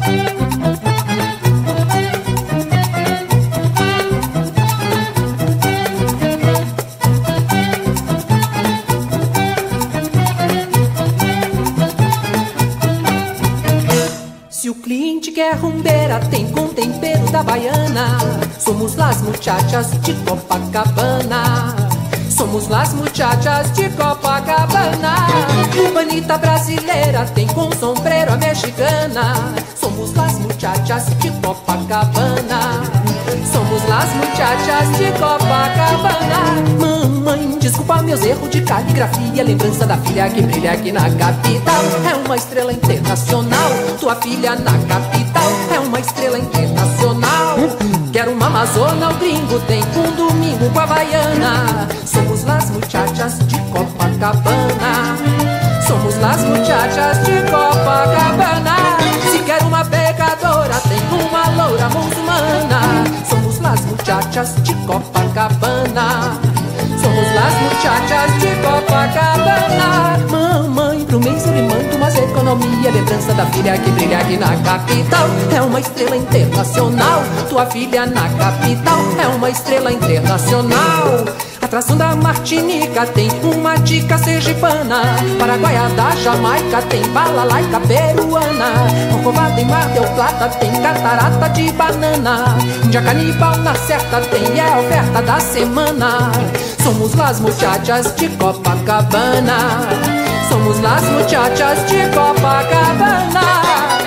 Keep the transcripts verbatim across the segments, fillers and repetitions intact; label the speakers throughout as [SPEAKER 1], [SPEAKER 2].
[SPEAKER 1] Se o cliente quer rumbeira, tem com tempero da baiana. Somos las muchachas de Copacabana. Somos las muchachas de Copacabana. Bonita brasileira, tem com sombreiro a mexicana. Somos las muchachas de Copacabana. Somos las muchachas de Copacabana. Mamãe, desculpa meus erros de caligrafia. Lembrança da filha que brilha aqui na capital. É uma estrela internacional. Tua filha na capital é uma estrela internacional. Quero uma amazona, o gringo tem um domingo com a baiana. Somos las muchachas de Copacabana. Somos las muchachas de Copacabana. Se quer uma pecadora, tem uma loura muçulmana. Somos las muchachas de Copacabana. Somos las muchachas de Copacabana. Mamãe, pro mês eu lhe mando umas economia. Lembrança da filha que brilha aqui na capital. É uma estrela internacional. Tua filha na capital é uma estrela internacional. Atração da Martinica tem uma dica sergipana. Paraguaia da Jamaica tem balalaica peruana. Corcovado em Mar del Plata tem catarata de banana. Índia canibal na certa tem é a oferta da semana. Somos las muchachas de Copacabana. Somos las muchachas de Copacabana.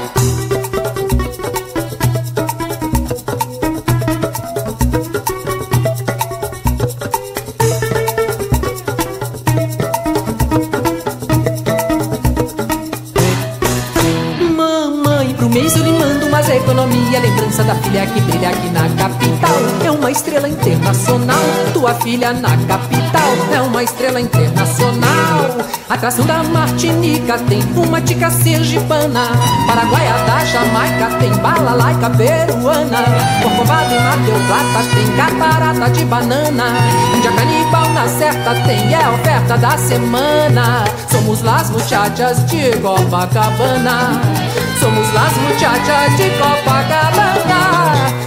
[SPEAKER 1] Mês eu lhe mando umas economia. Lembrança da filha que brilha aqui na capital. É uma estrela internacional. Tua filha na capital é uma estrela internacional. Atração da Martinica tem uma dica sergipana. Paraguaia da Jamaica tem balalaica peruana. Corcovado em Mar del Plata tem catarata de banana. Índia canibal na certa tem é a oferta da semana. Somos las muchachas de Copacabana. Somos las muchachas de Copacabana.